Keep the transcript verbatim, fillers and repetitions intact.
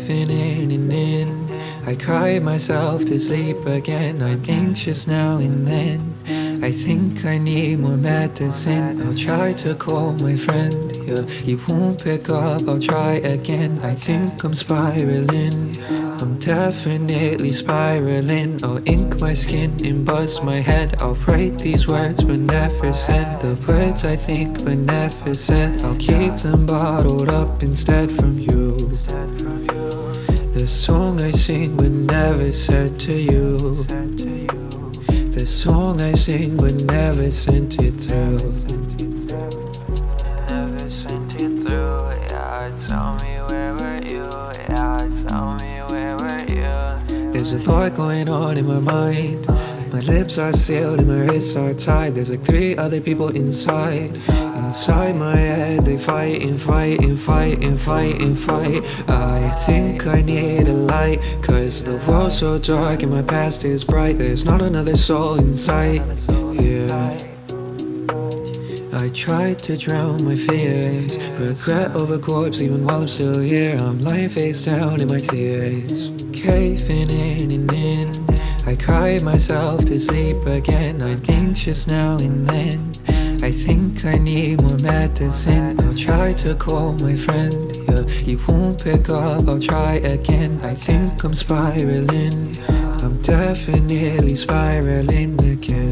caving in and in. I cry myself to sleep again. I'm anxious now and then. I think I need more medicine. I'll try to call my friend, yeah, he won't pick up, I'll try again. I think I'm spiraling, I'm definitely spiraling. I'll ink my skin and buzz my head. I'll write these words but never send the words I think but never said. I'll keep them bottled up instead from you. The song I sing but never said to you. The song I sing but never sent it through. Never sent it through. Yeah, tell me where were you? Yeah, tell me where were you? There's a lot going on in my mind. My lips are sealed and my wrists are tied. There's like three other people inside. Inside my head they fight and fight and fight and fight and fight. I think I need a light, cause the world's so dark and my past is bright. There's not another soul in sight, yeah. I tried to drown my fears, regret over corpse even while I'm still here. I'm lying face down in my tears, caving in and in. I cry myself to sleep again. I'm anxious now and then. I think I need more medicine. I'll try to call my friend, yeah, he won't pick up, I'll try again. I think I'm spiraling, I'm definitely spiraling again.